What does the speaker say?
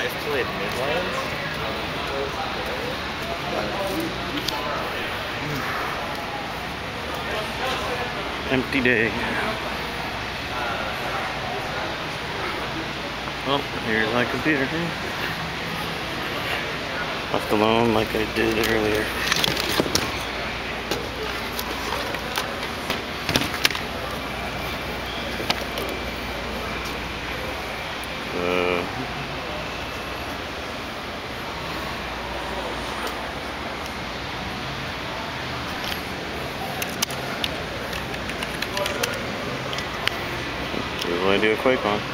played Midlands. Empty day. Oh, here's my computer. Left alone like I did earlier. Here's what I do a quakecon.